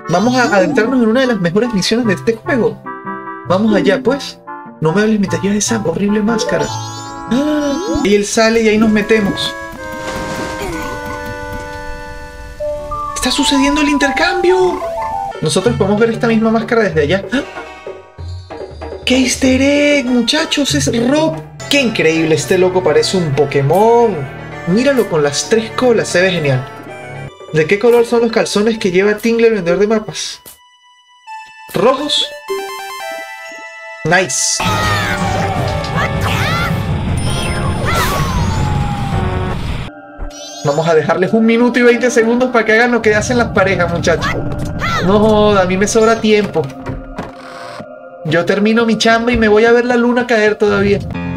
Vamos a adentrarnos en una de las mejores misiones de este juego. Vamos allá, pues. No me hables mientras llevas esa horrible máscara. ¡Ah! Y él sale y ahí nos metemos. ¡Está sucediendo el intercambio! Nosotros podemos ver esta misma máscara desde allá. ¡Ah! ¡Qué easter egg, muchachos! ¡Es Rob! ¡Qué increíble! Este loco parece un Pokémon. Míralo con las 3 colas, se ve genial. ¿De qué color son los calzones que lleva Tingle, el vendedor de mapas? ¿Rojos? Nice. Vamos a dejarles 1 minuto y 20 segundos para que hagan lo que hacen las parejas, muchachos. No joda, a mí me sobra tiempo. Yo termino mi chamba y me voy a ver la luna caer todavía.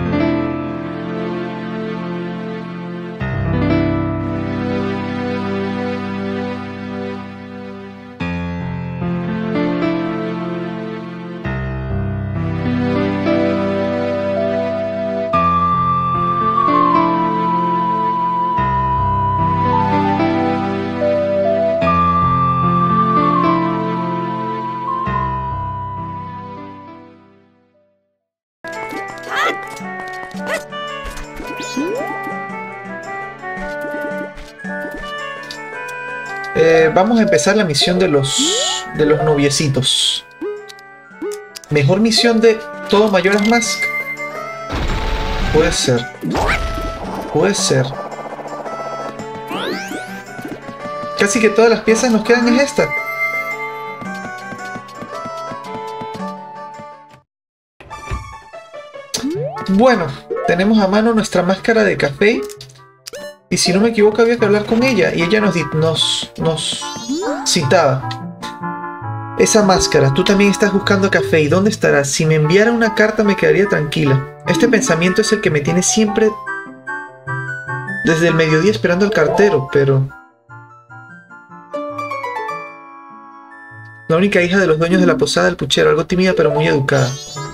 Vamos a empezar la misión de los noviecitos. Mejor misión de todo Majora's Mask. Puede ser. Puede ser. Casi que todas las piezas nos quedan en esta. Bueno, tenemos a mano nuestra máscara de café. Y si no me equivoco había que hablar con ella. Y ella nos citaba. Esa máscara, tú también estás buscando café. ¿Y dónde estarás? Si me enviara una carta me quedaría tranquila. Este pensamiento es el que me tiene siempre desde el mediodía esperando al cartero, pero... La única hija de los dueños de la posada del puchero, algo tímida pero muy educada.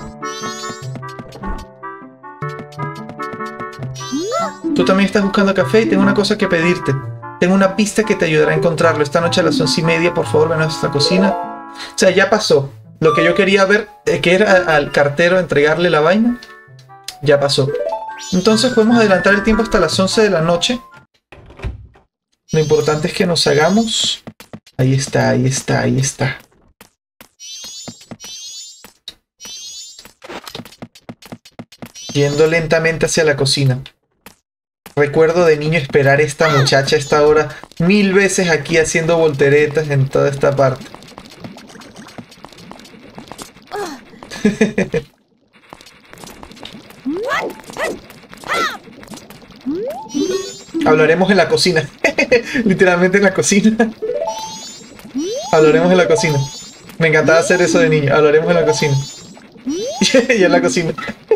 Tú también estás buscando café y tengo una cosa que pedirte. Tengo una pista que te ayudará a encontrarlo. Esta noche a las 11:30, por favor, ven a nuestra cocina. O sea, ya pasó. Lo que yo quería ver, que era al cartero entregarle la vaina, ya pasó. Entonces podemos adelantar el tiempo hasta las 11 de la noche. Lo importante es que nos hagamos... Ahí está, ahí está, ahí está. Yendo lentamente hacia la cocina. Recuerdo de niño esperar a esta muchacha a esta hora 1000 veces aquí haciendo volteretas en toda esta parte. Hablaremos en la cocina. Literalmente en la cocina. Hablaremos en la cocina. Me encantaba hacer eso de niño. Hablaremos en la cocina. Y en la cocina.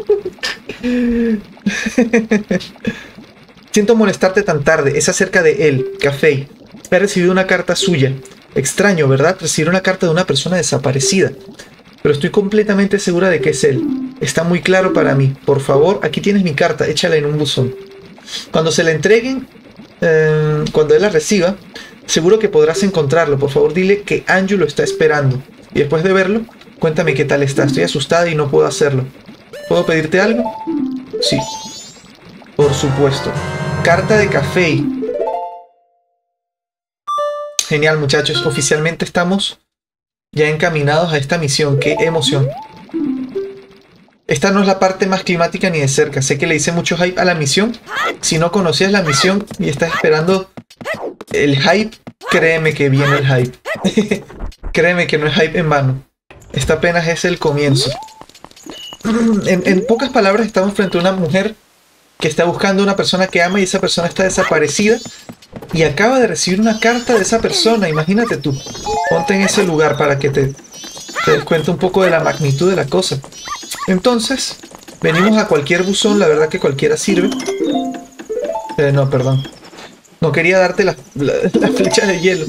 Siento molestarte tan tarde. Es acerca de él, Café. He recibido una carta suya. Extraño, ¿verdad? Recibir una carta de una persona desaparecida. Pero estoy completamente segura de que es él. Está muy claro para mí. Por favor, aquí tienes mi carta. Échala en un buzón. Cuando se la entreguen, cuando él la reciba, seguro que podrás encontrarlo. Por favor, dile que Anju lo está esperando. Y después de verlo, cuéntame qué tal está. Estoy asustada y no puedo hacerlo. ¿Puedo pedirte algo? Sí. Por supuesto. Carta de Café. Genial, muchachos. Oficialmente estamos ya encaminados a esta misión. ¡Qué emoción! Esta no es la parte más climática ni de cerca. Sé que le hice mucho hype a la misión. Si no conocías la misión y estás esperando el hype, créeme que viene el hype. Créeme que no es hype en vano. Esta apenas es el comienzo. En pocas palabras, estamos frente a una mujer que está buscando a una persona que ama y esa persona está desaparecida y acaba de recibir una carta de esa persona. Imagínate tú. Ponte en ese lugar para que te des cuenta un poco de la magnitud de la cosa. Entonces, venimos a cualquier buzón. La verdad que cualquiera sirve. No, perdón. No quería darte la flecha de hielo.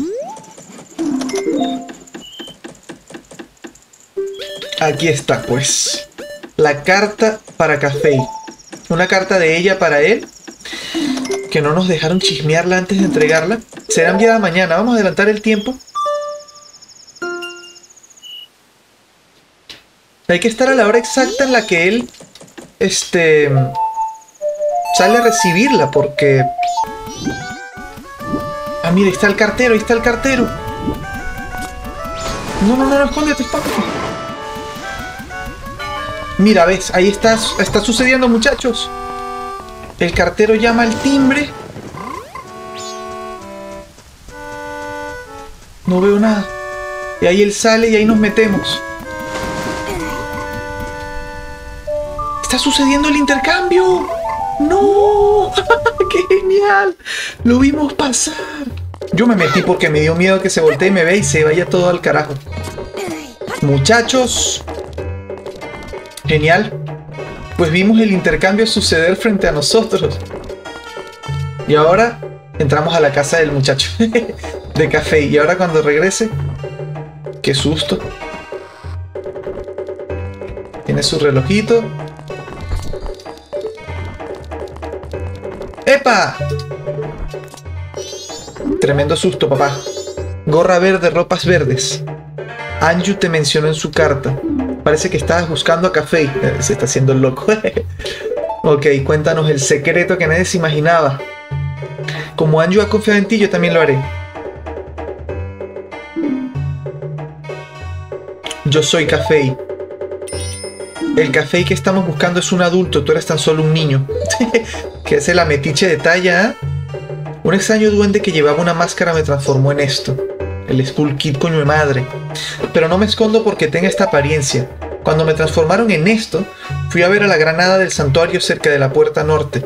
Aquí está, pues. La carta para Café. Una carta de ella para él. Que no nos dejaron chismearla antes de entregarla. Será enviada mañana. Vamos a adelantar el tiempo. Hay que estar a la hora exacta en la que él sale a recibirla, porque... Ah, mira, ahí está el cartero, ahí está el cartero. No, no, no, escóndete, escóndete. Mira, ves, ahí está sucediendo, muchachos. El cartero llama al timbre. No veo nada. Y ahí él sale y ahí nos metemos. ¡Está sucediendo el intercambio! ¡No! ¡Qué genial! Lo vimos pasar. Yo me metí porque me dio miedo que se voltee y me vea y se vaya todo al carajo. Muchachos. Genial. Pues vimos el intercambio suceder frente a nosotros. Y ahora entramos a la casa del muchacho de café. Y ahora cuando regrese... ¡Qué susto! Tiene su relojito. ¡Epa! Tremendo susto, papá. Gorra verde, ropas verdes. Anju te mencionó en su carta. Parece que estabas buscando a Café. Se está haciendo el loco. Ok, cuéntanos el secreto que nadie se imaginaba. Como Anju ha confiado en ti, yo también lo haré. Yo soy Café. El Café que estamos buscando es un adulto, tú eres tan solo un niño. Que hace la metiche de talla, ¿eh? Un extraño duende que llevaba una máscara me transformó en esto. El Skull Kid, coño de madre. Pero no me escondo porque tenga esta apariencia. Cuando me transformaron en esto, fui a ver a la granada del santuario cerca de la puerta norte.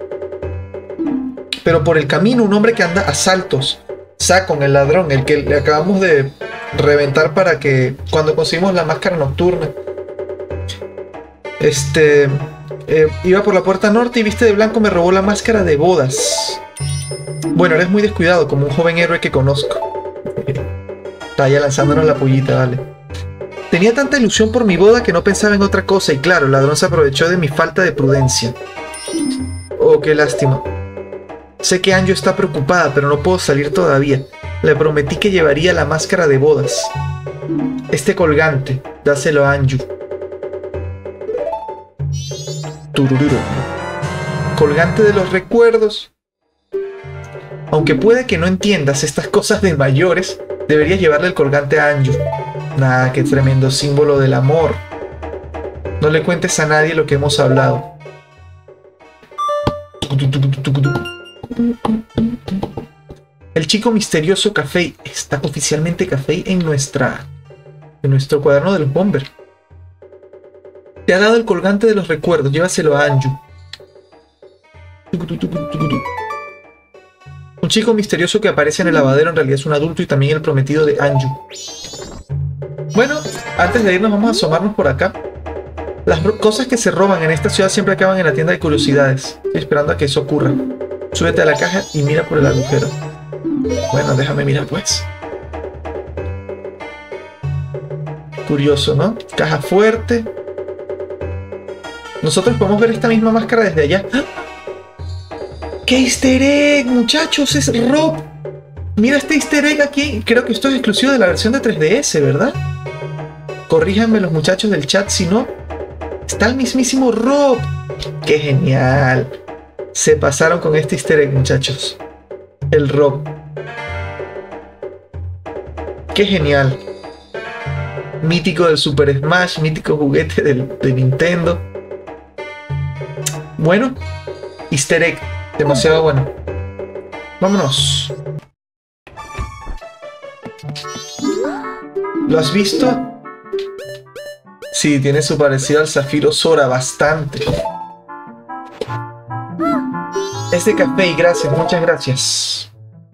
Pero por el camino un hombre que anda a saltos, Sakon, el ladrón, el que le acabamos de reventar para que cuando conseguimos la máscara nocturna. Iba por la puerta norte y viste de blanco me robó la máscara de bodas. Bueno, eres muy descuidado, como un joven héroe que conozco. Está ya lanzándonos la pollita, vale. Tenía tanta ilusión por mi boda que no pensaba en otra cosa y claro, el ladrón se aprovechó de mi falta de prudencia. Oh, qué lástima. Sé que Anju está preocupada, pero no puedo salir todavía. Le prometí que llevaría la máscara de bodas. Este colgante, dáselo a Anju. Turururu. Colgante de los recuerdos. Aunque puede que no entiendas estas cosas de mayores, deberías llevarle el colgante a Anju. Nah, qué tremendo símbolo del amor. No le cuentes a nadie lo que hemos hablado. El chico misterioso Café está oficialmente Café en nuestro cuaderno de los Bomber. Te ha dado el colgante de los recuerdos, llévaselo a Anju. Un chico misterioso que aparece en el lavadero en realidad es un adulto y también el prometido de Anju. Bueno, antes de irnos vamos a asomarnos por acá. Las cosas que se roban en esta ciudad siempre acaban en la tienda de curiosidades. Estoy esperando a que eso ocurra. Súbete a la caja y mira por el agujero. Bueno, déjame mirar pues. Curioso, ¿no? Caja fuerte. Nosotros podemos ver esta misma máscara desde allá. ¡Ah! ¡Qué easter egg, muchachos! ¡Es Rob! Mira este easter egg aquí. Creo que esto es exclusivo de la versión de 3DS, ¿verdad? Corríjanme los muchachos del chat si no. Está el mismísimo Rob. ¡Qué genial! Se pasaron con este easter egg, muchachos. El Rob. ¡Qué genial! Mítico del Super Smash, mítico juguete de Nintendo. Bueno, easter egg. Demasiado bueno. Vámonos. ¿Lo has visto? Sí, tiene su parecido al Zafiro Sora, bastante. Es de Café y gracias, muchas gracias.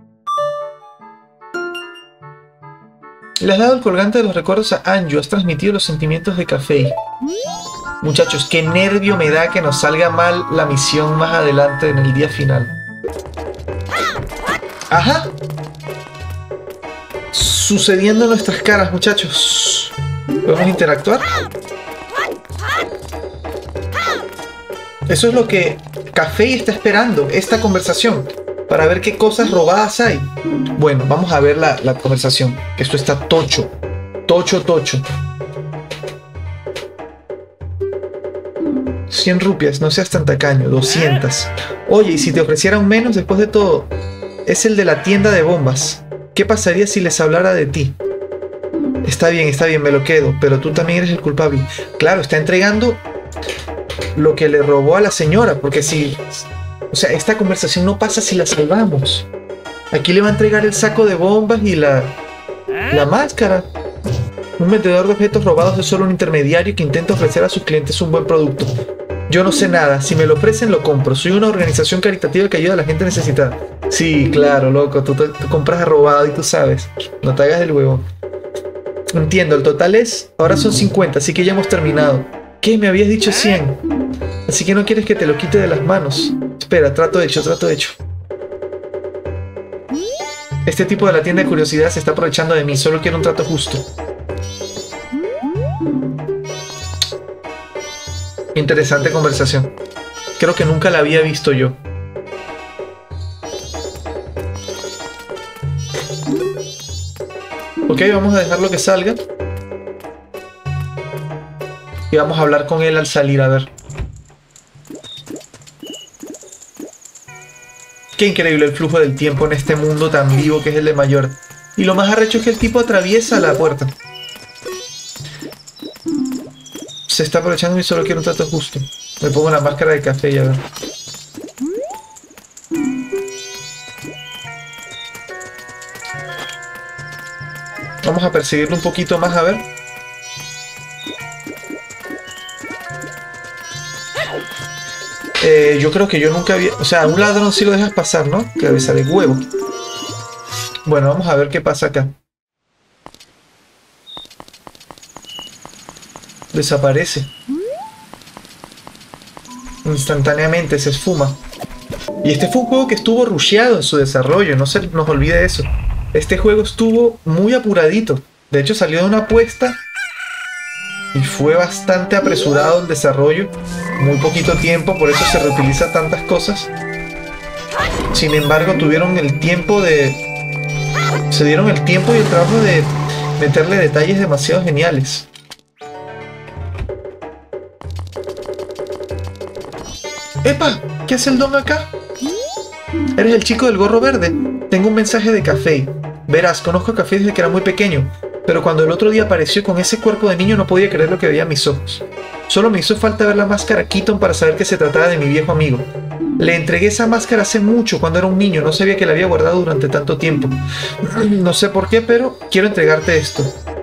Le has dado el colgante de los recuerdos a Anju, has transmitido los sentimientos de Café. Muchachos, qué nervio me da que nos salga mal la misión más adelante en el día final. ¡Ajá! Sucediendo en nuestras caras, muchachos. ¿Podemos interactuar? Eso es lo que Café está esperando, esta conversación, para ver qué cosas robadas hay. Bueno, vamos a ver la conversación. Esto está tocho. Tocho, tocho. 100 rupias, no seas tan tacaño. 200. Oye, ¿y si te ofrecieran menos después de todo? Es el de la tienda de bombas. ¿Qué pasaría si les hablara de ti? Está bien, me lo quedo, pero tú también eres el culpable. Claro, está entregando lo que le robó a la señora, porque si... O sea, esta conversación no pasa si la salvamos. Aquí le va a entregar el saco de bombas y la máscara. Un vendedor de objetos robados es solo un intermediario que intenta ofrecer a sus clientes un buen producto. Yo no sé nada, si me lo ofrecen lo compro. Soy una organización caritativa que ayuda a la gente necesitada. Sí, claro, loco, tú compras robado y tú sabes. No te hagas el huevo. Entiendo, el total es... Ahora son 50, así que ya hemos terminado. ¿Qué? Me habías dicho 100. Así que no quieres que te lo quite de las manos. Espera, trato hecho. Este tipo de la tienda de curiosidad se está aprovechando de mí. Solo quiero un trato justo. Interesante conversación. Creo que nunca la había visto yo. Ok, vamos a dejarlo que salga. Y vamos a hablar con él al salir, a ver. Qué increíble el flujo del tiempo en este mundo tan vivo que es el de Mayor. Y lo más arrecho es que el tipo atraviesa la puerta. Se está aprovechando y solo quiero un trato justo. Me pongo la máscara de café y a ver. Vamos a perseguirlo un poquito más, a ver. Yo creo que yo nunca había... O sea, a un ladrón sí lo dejas pasar, ¿no? Cabeza de huevo. Bueno, vamos a ver qué pasa acá. Desaparece. Instantáneamente se esfuma. Y este fue un juego que estuvo rusheado en su desarrollo, no se nos olvide eso. Este juego estuvo muy apuradito. De hecho salió de una apuesta y fue bastante apresurado el desarrollo. Muy poquito tiempo, por eso se reutiliza tantas cosas. Sin embargo, tuvieron el tiempo de... Se dieron el tiempo y el trabajo de meterle detalles demasiado geniales. ¡Epa! ¿Qué hace el don acá? Eres el chico del gorro verde. Tengo un mensaje de Café. Verás, conozco a Café desde que era muy pequeño, pero cuando el otro día apareció con ese cuerpo de niño no podía creer lo que veía a mis ojos. Solo me hizo falta ver la máscara Keaton para saber que se trataba de mi viejo amigo. Le entregué esa máscara hace mucho, cuando era un niño. No sabía que la había guardado durante tanto tiempo. No sé por qué, pero quiero entregarte esto.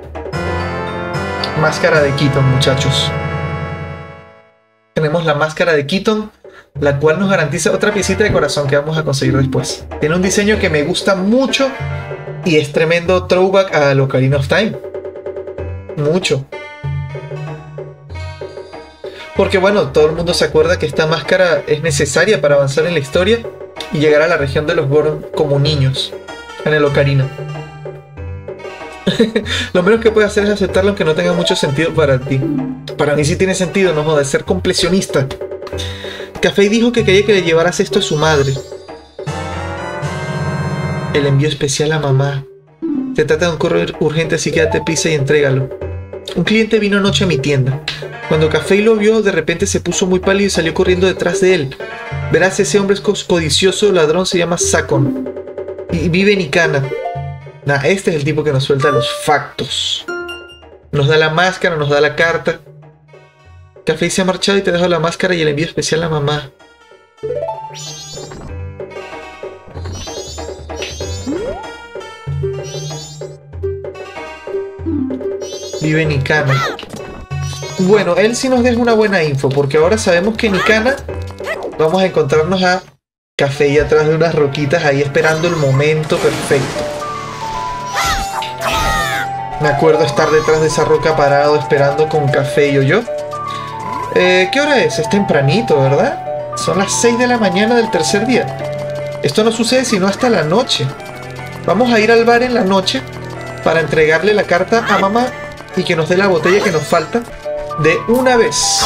Máscara de Keaton, muchachos. Tenemos la máscara de Keaton, la cual nos garantiza otra piecita de corazón que vamos a conseguir después. Tiene un diseño que me gusta mucho y es tremendo throwback a Ocarina of Time. Mucho. Porque bueno, todo el mundo se acuerda que esta máscara es necesaria para avanzar en la historia y llegar a la región de los Goron como niños en el Ocarina. Lo menos que puedes hacer es aceptarlo aunque no tenga mucho sentido para ti. Para mí sí tiene sentido, no joder, ser completionista. Café dijo que quería que le llevaras esto a su madre. El envío especial a mamá. Se trata de un correo urgente, así que date prisa y entrégalo. Un cliente vino anoche a mi tienda. Cuando Café lo vio, de repente se puso muy pálido y salió corriendo detrás de él. Verás, ese hombre es codicioso ladrón, se llama Sakon. Y vive en Ikana. Nah, este es el tipo que nos suelta los factos. Nos da la máscara, nos da la carta. Café se ha marchado y te dejo la máscara y el envío especial a mamá. Vive en Ikana. Bueno, él sí nos deja una buena info, porque ahora sabemos que en Ikana vamos a encontrarnos a Café y atrás de unas roquitas ahí esperando el momento perfecto. Me acuerdo estar detrás de esa roca parado esperando con Café y yo. ¿Qué hora es? Es tempranito, ¿verdad? Son las 6 de la mañana del tercer día. Esto no sucede sino hasta la noche. Vamos a ir al bar en la noche para entregarle la carta a mamá y que nos dé la botella que nos falta de una vez.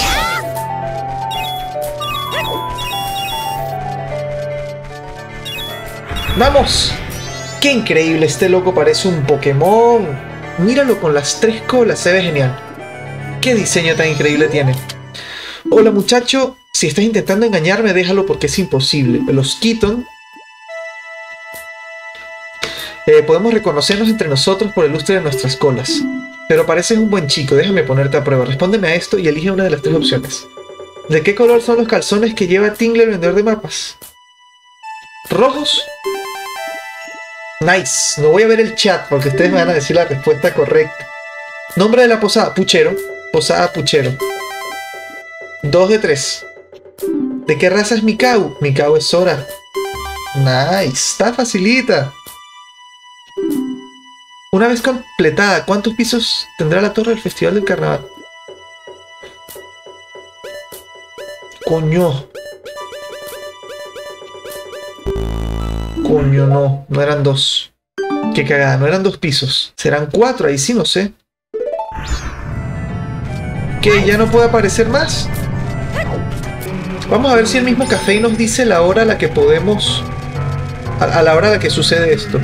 ¡Vamos! ¡Qué increíble! Este loco parece un Pokémon. Míralo con las 3 colas, se ve genial. ¡Qué diseño tan increíble tiene! Hola muchacho, si estás intentando engañarme, déjalo porque es imposible. Los Keaton. Podemos reconocernos entre nosotros por el lustre de nuestras colas. Pero pareces un buen chico, déjame ponerte a prueba. Respóndeme a esto y elige una de las 3 opciones. ¿De qué color son los calzones que lleva Tingle, el vendedor de mapas? ¿Rojos? Nice. No voy a ver el chat porque ustedes me van a decir la respuesta correcta. Nombre de la posada, Puchero. Posada Puchero. 2 de 3. ¿De qué raza es Mikau? Mikau es Sora. Nice. Está facilita. Una vez completada, ¿cuántos pisos tendrá la torre del Festival del Carnaval? Coño. Coño, no. No eran 2. Qué cagada, no eran 2 pisos. Serán 4, ahí sí no sé. ¿Qué? ¿Ya no puede aparecer más? Vamos a ver si el mismo café nos dice la hora a la que podemos... A la hora a la que sucede esto.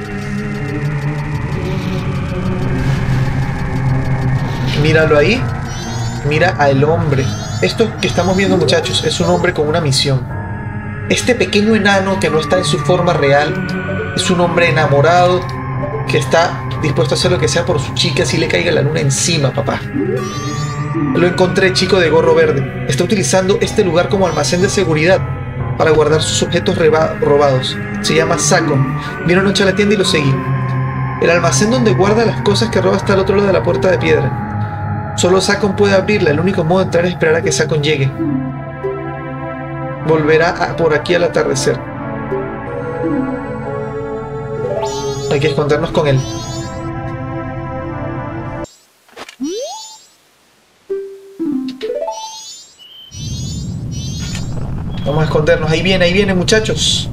Míralo ahí. Mira al hombre. Esto que estamos viendo, muchachos, es un hombre con una misión. Este pequeño enano que no está en su forma real es un hombre enamorado que está dispuesto a hacer lo que sea por su chica si le caiga la luna encima, papá. Lo encontré, chico de gorro verde. Está utilizando este lugar como almacén de seguridad para guardar sus objetos robados. Se llama Sakon. Vino anoche a la tienda y lo seguí. El almacén donde guarda las cosas que roba está al otro lado de la puerta de piedra. Solo Sakon puede abrirla. El único modo de entrar es esperar a que Sakon llegue. Volverá por aquí al atardecer. Hay que escondernos con él. Vamos a escondernos. Ahí viene, muchachos.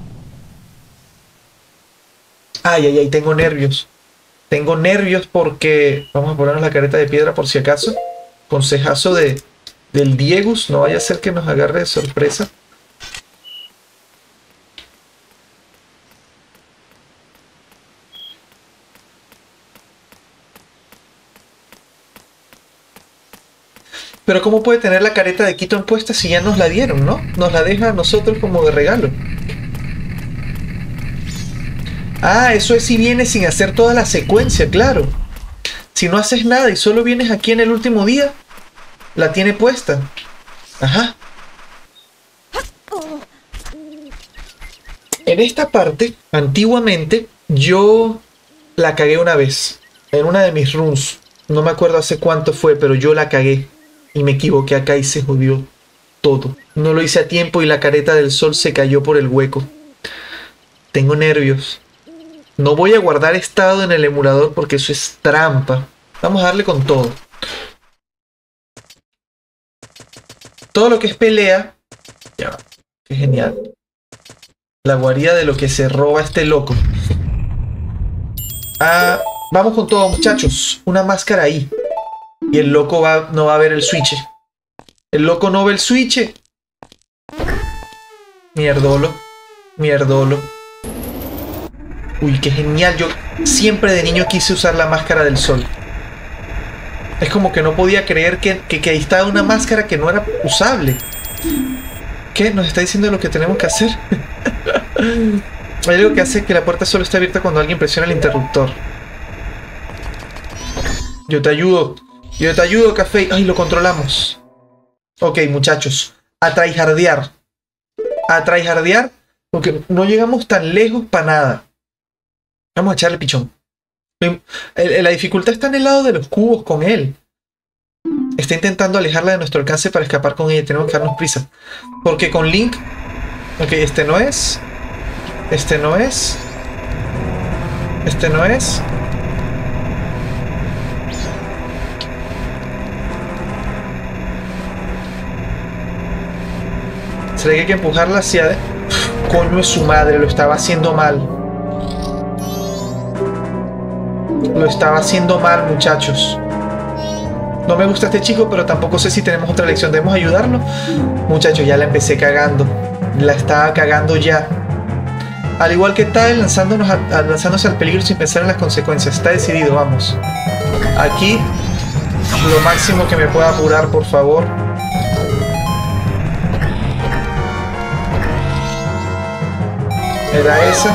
Ay, ay, ay, tengo nervios. Tengo nervios porque... Vamos a ponernos la careta de piedra por si acaso. Consejazo del Diegus. No vaya a ser que nos agarre de sorpresa. Pero ¿cómo puede tener la careta de Keaton puesta si ya nos la dieron, no? Nos la deja a nosotros como de regalo. Ah, eso es si vienes sin hacer toda la secuencia, claro. Si no haces nada y solo vienes aquí en el último día, la tiene puesta. Ajá. En esta parte, antiguamente, yo la cagué una vez. En una de mis runs. No me acuerdo hace cuánto fue, pero yo la cagué. Y me equivoqué acá y se jodió todo. No lo hice a tiempo y la careta del sol se cayó por el hueco. Tengo nervios. No voy a guardar estado en el emulador porque eso es trampa. Vamos a darle con todo. Todo lo que es pelea. Ya va. Qué genial. La guarida de lo que se roba este loco. Ah, vamos con todo, muchachos. Una máscara ahí. Y el loco no va a ver el switch. El loco no ve el switch. Mierdolo. Mierdolo. Uy, qué genial. Yo siempre de niño quise usar la máscara del sol. Es como que no podía creer que ahí estaba una máscara que no era usable. ¿Qué? ¿Nos está diciendo lo que tenemos que hacer? Hay algo que hace que la puerta solo esté abierta cuando alguien presiona el interruptor. Yo te ayudo. Yo te ayudo, café. Ay, lo controlamos. Ok, muchachos. A tryhardear. A tryhardear. Porque no llegamos tan lejos para nada. Vamos a echarle pichón. La dificultad está en el lado de los cubos con él. Está intentando alejarla de nuestro alcance para escapar con ella. Tenemos que darnos prisa. Porque con Link... Ok, este no es. Este no es. Este no es. ¿Será que hay que empujarla hacia... Coño, es su madre, lo estaba haciendo mal. Lo estaba haciendo mal, muchachos. No me gusta este chico, pero tampoco sé si tenemos otra lección. ¿Debemos ayudarlo? Muchachos, ya la empecé cagando. La estaba cagando ya. Al igual que Tael, lanzándose al peligro sin pensar en las consecuencias. Está decidido, vamos. Aquí, lo máximo que me pueda apurar, por favor. Era esa.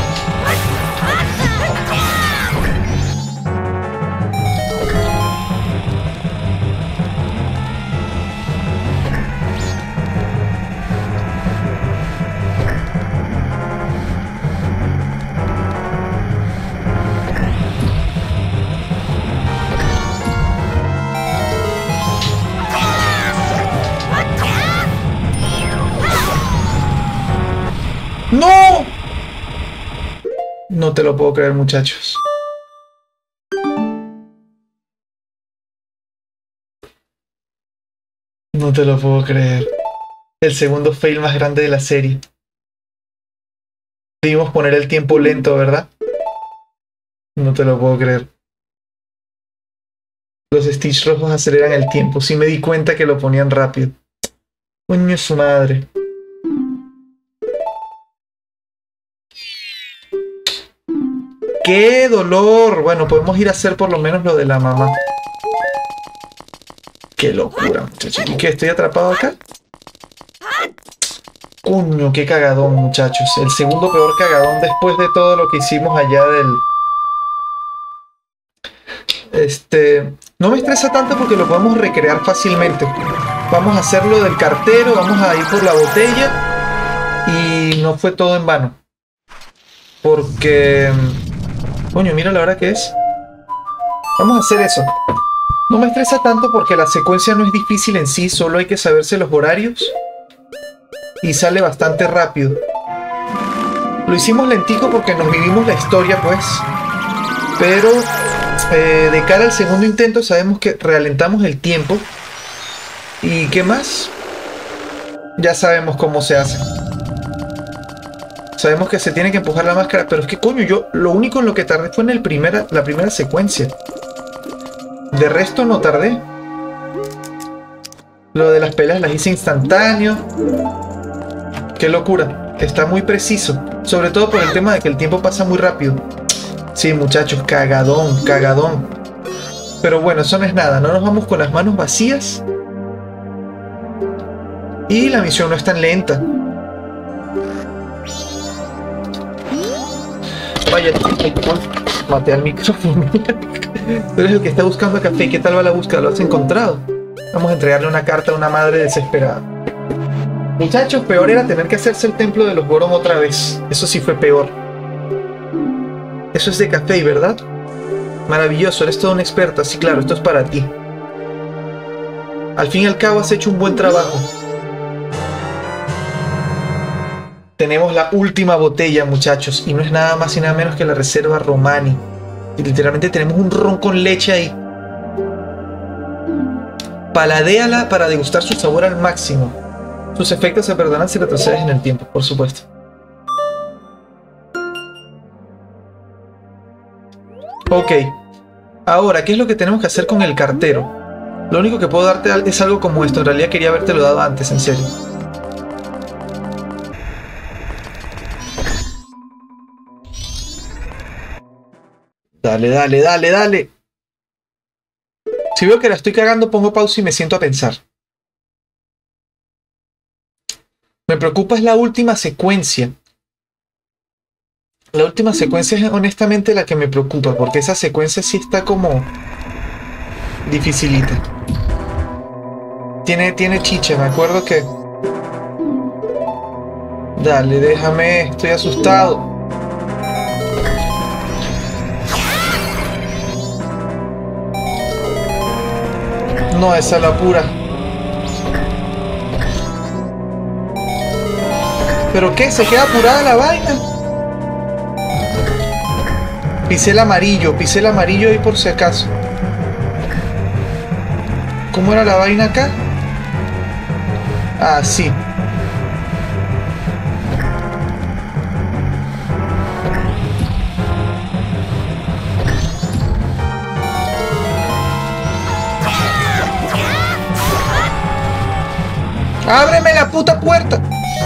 ¡No! No te lo puedo creer, muchachos. No te lo puedo creer. El segundo fail más grande de la serie. Debimos poner el tiempo lento, ¿verdad? No te lo puedo creer. Los Stitch rojos aceleran el tiempo. Sí me di cuenta que lo ponían rápido. Coño, su madre. ¡Qué dolor! Bueno, podemos ir a hacer por lo menos lo de la mamá. ¡Qué locura, muchachos! ¿Y qué? ¿Estoy atrapado acá? Coño, qué cagadón, muchachos. El segundo peor cagadón después de todo lo que hicimos allá del... No me estresa tanto porque lo podemos recrear fácilmente. Vamos a hacer lo del cartero, vamos a ir por la botella. Y no fue todo en vano. Porque... Coño, mira la hora que es. Vamos a hacer eso. No me estresa tanto porque la secuencia no es difícil en sí, solo hay que saberse los horarios. Y sale bastante rápido. Lo hicimos lentico porque nos vivimos la historia, pues. Pero de cara al segundo intento sabemos que ralentamos el tiempo. ¿Y qué más? Ya sabemos cómo se hace. Sabemos que se tiene que empujar la máscara, pero es que coño, yo lo único en lo que tardé fue en la primera secuencia. De resto no tardé. Lo de las peleas las hice instantáneo. Qué locura. Está muy preciso. Sobre todo por el tema de que el tiempo pasa muy rápido. Sí, muchachos, cagadón, cagadón. Pero bueno, eso no es nada. No nos vamos con las manos vacías. Y la misión no es tan lenta. Vaya, maté al micrófono. Tú eres el que está buscando café. ¿Qué tal va la búsqueda? ¿Lo has encontrado? Vamos a entregarle una carta a una madre desesperada. Muchachos, peor era tener que hacerse el templo de los Goron otra vez. Eso sí fue peor. Eso es de café, ¿verdad? Maravilloso, eres todo un experto. Así claro, esto es para ti. Al fin y al cabo has hecho un buen trabajo. Tenemos la última botella, muchachos, y no es nada más y nada menos que la reserva Romani. Y literalmente tenemos un ron con leche ahí. Paladéala para degustar su sabor al máximo. Sus efectos se perdonan si retrocedes en el tiempo, por supuesto. Ok. Ahora, ¿qué es lo que tenemos que hacer con el cartero? Lo único que puedo darte es algo como esto. En realidad quería habértelo dado antes, en serio. Dale, dale, dale, dale. Si veo que la estoy cagando, pongo pausa y me siento a pensar. Me preocupa es la última secuencia. La última secuencia es honestamente la que me preocupa, porque esa secuencia sí está como dificilita. Tiene chicha, me acuerdo que... Dale, déjame, estoy asustado. No, esa es la pura. ¿Pero qué? ¿Se queda apurada la vaina? Pisé el amarillo ahí por si acaso. ¿Cómo era la vaina acá? Ah, sí. ¡Ábreme la puta puerta!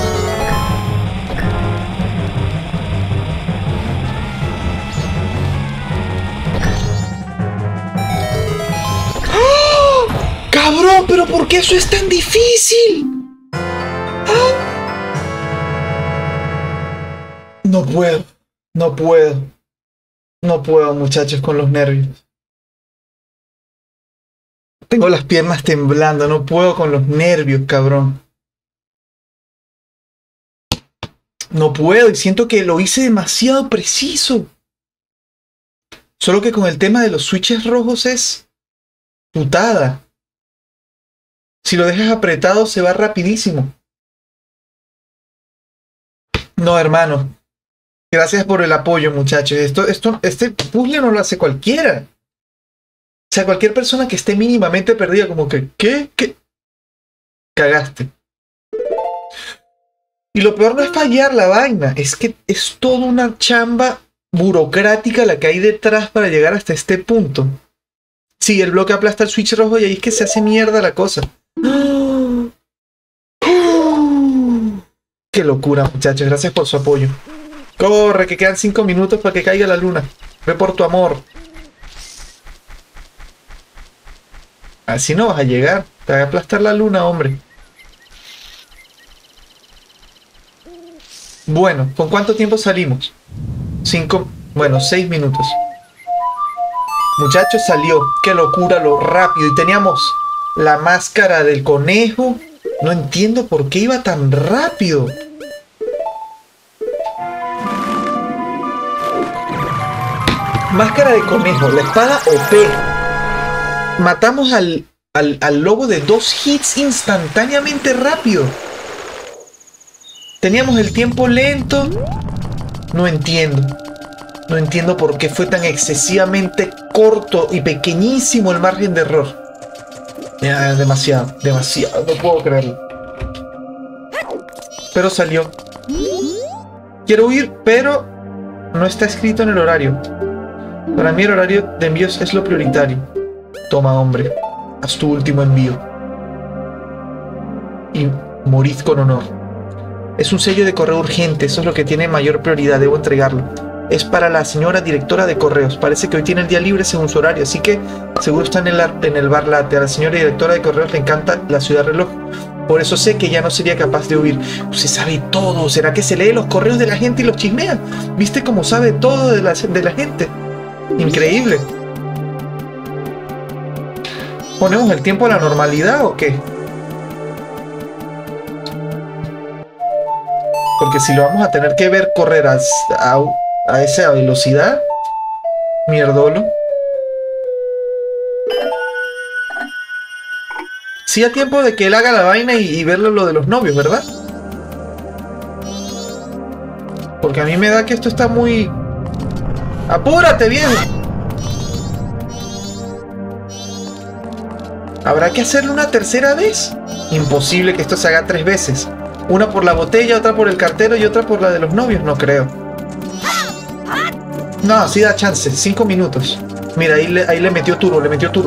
¡Oh! ¡Cabrón! ¿Pero por qué eso es tan difícil? No puedo, no puedo, no puedo, muchachos, con los nervios. Tengo las piernas temblando, no puedo con los nervios, cabrón. No puedo y siento que lo hice demasiado preciso. Solo que con el tema de los switches rojos es putada. Si lo dejas apretado se va rapidísimo. No, hermano. Gracias por el apoyo, muchachos. Este puzzle no lo hace cualquiera. O sea, cualquier persona que esté mínimamente perdida, como que, ¿qué? Cagaste. Y lo peor no es fallar la vaina, es que es toda una chamba burocrática la que hay detrás para llegar hasta este punto. Sí, el bloque aplasta el switch rojo y ahí es que se hace mierda la cosa. ¡Qué locura, muchachos! Gracias por su apoyo. Corre, que quedan 5 minutos para que caiga la luna. Ve por tu amor. Así no vas a llegar. Te va a aplastar la luna, hombre. Bueno, ¿con cuánto tiempo salimos? 6 minutos. Muchachos, salió. Qué locura, lo rápido. Y teníamos la máscara del conejo. No entiendo por qué iba tan rápido. Máscara de conejo, la espada OP. Matamos al lobo de 2 hits instantáneamente rápido. Teníamos el tiempo lento. No entiendo. No entiendo por qué fue tan excesivamente corto y pequeñísimo el margen de error. Ya, demasiado, no puedo creerlo. Pero salió. Quiero huir, pero no está escrito en el horario. Para mí el horario de envíos es lo prioritario. Toma, hombre. Haz tu último envío. Y morid con honor. Es un sello de correo urgente, eso es lo que tiene mayor prioridad, debo entregarlo. Es para la señora directora de correos, parece que hoy tiene el día libre según su horario, así que seguro está en el bar latte. A la señora directora de correos le encanta la ciudad reloj, por eso sé que ya no sería capaz de huir. Usted sabe todo, ¿será que se lee los correos de la gente y los chismea? ¿Viste cómo sabe todo de la gente? Increíble. ¿Ponemos el tiempo a la normalidad o qué? Porque si lo vamos a tener que ver correr a esa velocidad, mierdolo. Sí, a tiempo de que él haga la vaina y verlo lo de los novios, ¿verdad? Porque a mí me da que esto está muy... ¡Apúrate, viejo! ¿Habrá que hacerlo una tercera vez? Imposible que esto se haga 3 veces. Una por la botella, otra por el cartero y otra por la de los novios, no creo. No, sí da chance, 5 minutos. Mira, ahí le metió turbo,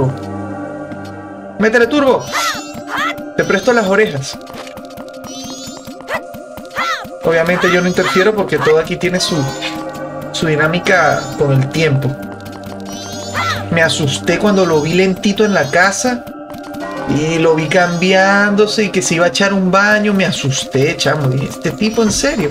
¡Métele turbo! Te presto las orejas. Obviamente yo no interfiero porque todo aquí tiene su dinámica con el tiempo. Me asusté cuando lo vi lentito en la casa. Y lo vi cambiándose y que se iba a echar un baño. Me asusté, chamo. Dije, ¿este tipo en serio?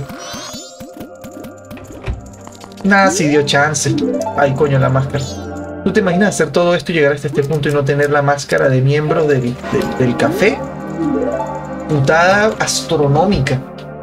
Nada, sí dio chance. Ay, coño, la máscara. ¿Tú te imaginas hacer todo esto y llegar hasta este punto y no tener la máscara de miembro del café? Putada astronómica.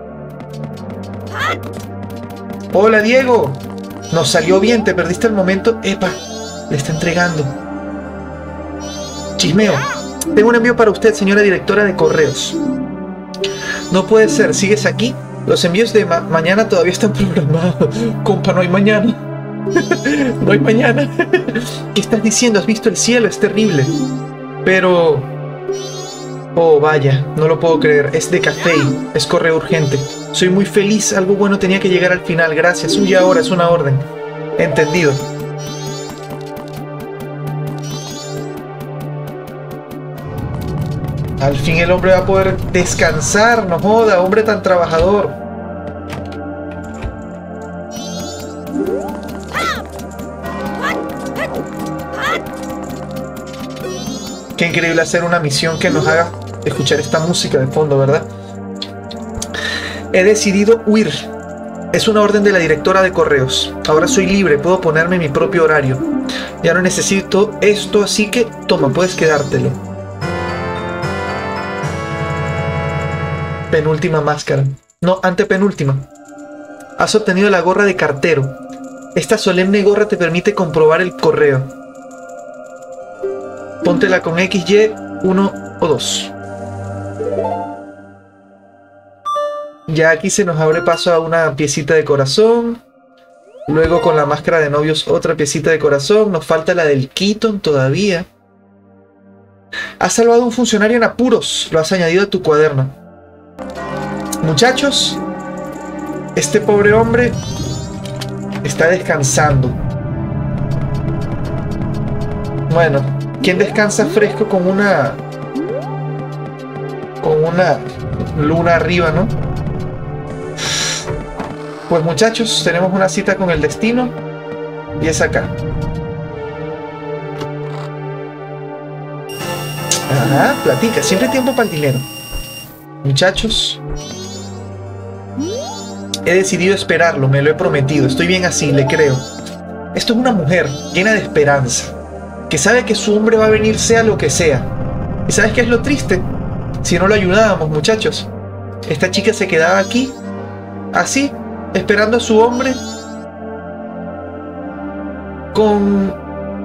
Hola, Diego. Nos salió bien, te perdiste el momento. Epa, le está entregando. Chismeo. Tengo un envío para usted, señora directora de correos. No puede ser, ¿sigues aquí? Los envíos de mañana todavía están programados. Compa, no hay mañana. No hay mañana. ¿Qué estás diciendo? ¿Has visto el cielo? Es terrible. Pero... oh, vaya, no lo puedo creer. Es de café. Es correo urgente. Soy muy feliz. Algo bueno tenía que llegar al final. Gracias. Huye ahora, es una orden. Entendido. Al fin el hombre va a poder descansar, no joda, hombre tan trabajador. Qué increíble hacer una misión que nos haga escuchar esta música de fondo, ¿verdad? He decidido huir. Es una orden de la directora de correos. Ahora soy libre, puedo ponerme mi propio horario. Ya no necesito esto, así que toma, puedes quedártelo. Penúltima máscara. No, antepenúltima. Has obtenido la gorra de cartero. Esta solemne gorra te permite comprobar el correo. Póntela con XY, 1 o 2. Ya aquí se nos abre paso a una piecita de corazón. Luego con la máscara de novios otra piecita de corazón. Nos falta la del Keaton todavía. Has salvado a un funcionario en apuros. Lo has añadido a tu cuaderno. Muchachos, este pobre hombre está descansando. Bueno, ¿quién descansa fresco con una luna arriba, no? Pues muchachos, tenemos una cita con el destino y es acá. Ajá, platica, siempre hay tiempo para el dinero. Muchachos, he decidido esperarlo, me lo he prometido, estoy bien así, le creo. Esto es una mujer llena de esperanza, que sabe que su hombre va a venir sea lo que sea. ¿Y sabes qué es lo triste? Si no lo ayudábamos, muchachos, esta chica se quedaba aquí, así, esperando a su hombre, con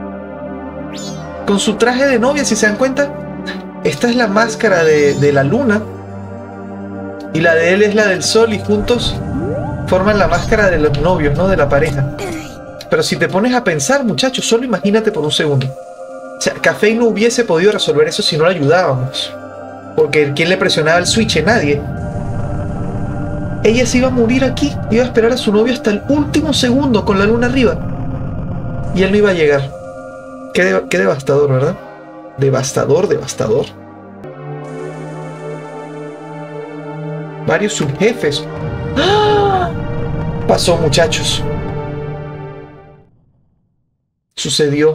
su traje de novia, si se dan cuenta. Esta es la máscara de la luna, y la de él es la del sol, y juntos forman la máscara de los novios, ¿no? De la pareja. Pero si te pones a pensar, muchachos, solo imagínate por un segundo. O sea, Café no hubiese podido resolver eso si no le ayudábamos. Porque ¿quién le presionaba el switch? Nadie. Ella se iba a morir aquí, iba a esperar a su novio hasta el último segundo con la luna arriba. Y él no iba a llegar. Qué devastador, ¿verdad? Devastador, devastador. Varios subjefes. ¡Ah! Pasó, muchachos. Sucedió.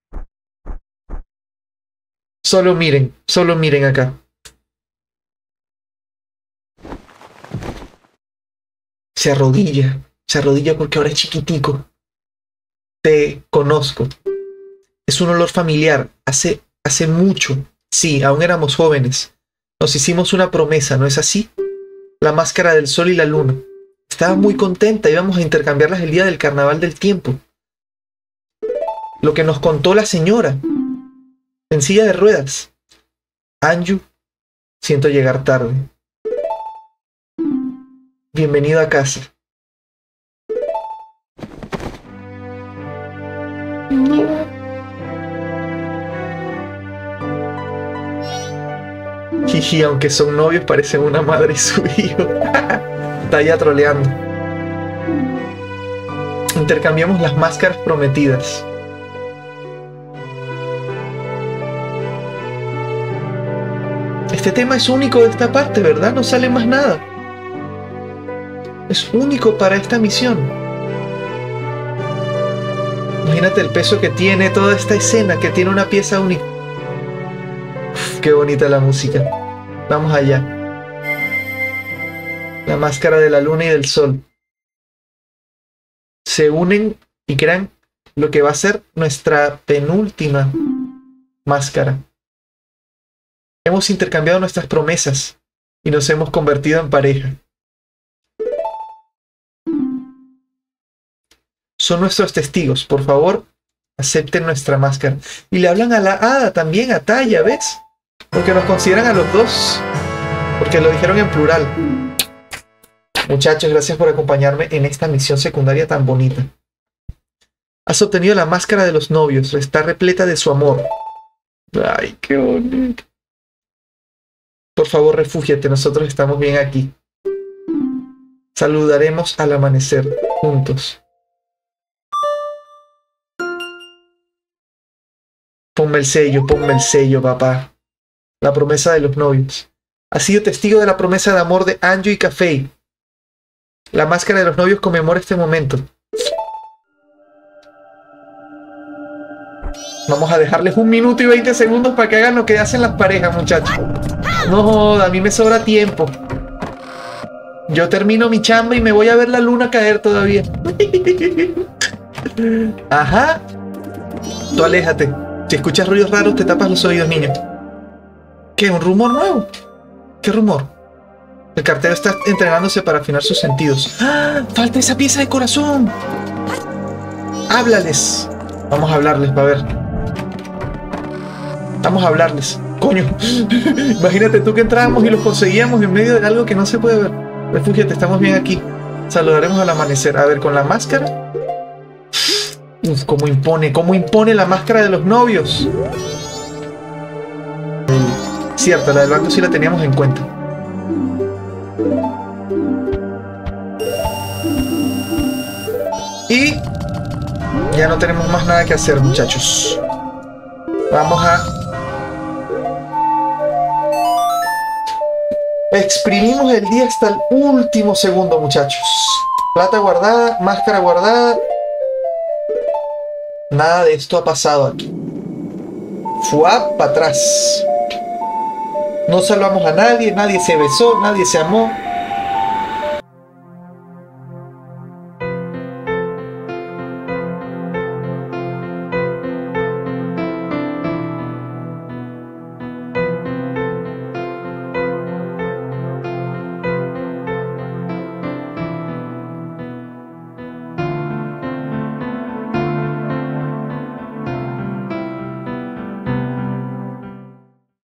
Solo miren acá. Se arrodilla porque ahora es chiquitico. Te conozco. Es un olor familiar. Hace mucho. Sí, aún éramos jóvenes. Nos hicimos una promesa, ¿no es así? La máscara del sol y la luna. Estaba muy contenta, íbamos a intercambiarlas el día del carnaval del tiempo. Lo que nos contó la señora. En silla de ruedas. Anju, siento llegar tarde. Bienvenido a casa. Jiji, aunque son novios, parecen una madre y su hijo. Está ya troleando. Intercambiamos las máscaras prometidas. Este tema es único de esta parte, ¿verdad? No sale más nada. Es único para esta misión. Imagínate el peso que tiene toda esta escena, que tiene una pieza única. Uf, qué bonita la música. Vamos allá. La máscara de la luna y del sol se unen y crean lo que va a ser nuestra penúltima máscara. Hemos intercambiado nuestras promesas y nos hemos convertido en pareja. Son nuestros testigos. Por favor, acepten nuestra máscara. Y le hablan a la hada también, a Taya, ¿ves? Porque nos consideran a los dos. Porque lo dijeron en plural. Muchachos, gracias por acompañarme en esta misión secundaria tan bonita. Has obtenido la máscara de los novios. Está repleta de su amor. Ay, qué bonito. Por favor, refúgiate. Nosotros estamos bien aquí. Saludaremos al amanecer juntos. Ponme el sello, papá. La promesa de los novios. Has sido testigo de la promesa de amor de Anju y Café. La máscara de los novios conmemora este momento. Vamos a dejarles 1 minuto y 20 segundos para que hagan lo que hacen las parejas, muchachos. No joda, a mí me sobra tiempo. Yo termino mi chamba y me voy a ver la luna caer todavía. Ajá. Tú aléjate. Si escuchas ruidos raros, te tapas los oídos, niño. ¿Qué? ¿Un rumor nuevo? ¿Qué rumor? El cartero está entrenándose para afinar sus sentidos. ¡Ah! ¡Falta esa pieza de corazón! ¡Háblales! Vamos a hablarles, va a ver. Vamos a hablarles. Coño. Imagínate tú que entrábamos y los conseguíamos en medio de algo que no se puede ver. Refúgiate, estamos bien aquí. Saludaremos al amanecer. A ver, con la máscara. Uf, cómo impone la máscara de los novios. Cierto, la del banco sí la teníamos en cuenta. Y ya no tenemos más nada que hacer, muchachos. Vamos a... Exprimimos el día hasta el último segundo, muchachos. Plata guardada, máscara guardada. Nada de esto ha pasado aquí. Fuá para atrás. No salvamos a nadie, nadie se besó, nadie se amó.